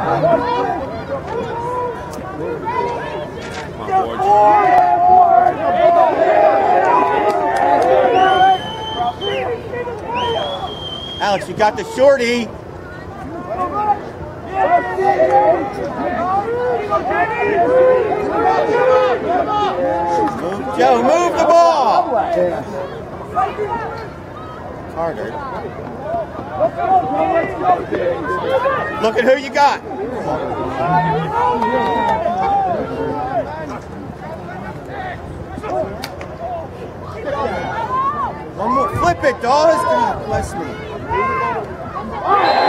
Alex, you got the shorty. Joe, move the ball. Harder. Look at who you got. One more. Flip it, Dawes. God bless me.